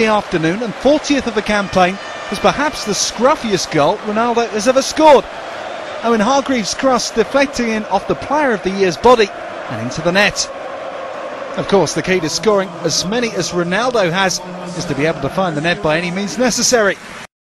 afternoon, and 40th of the campaign, was perhaps the scruffiest goal Ronaldo has ever scored. Owen Hargreaves' cross deflecting in off the Player of the Year's body and into the net. Of course, the key to scoring as many as Ronaldo has is to be able to find the net by any means necessary.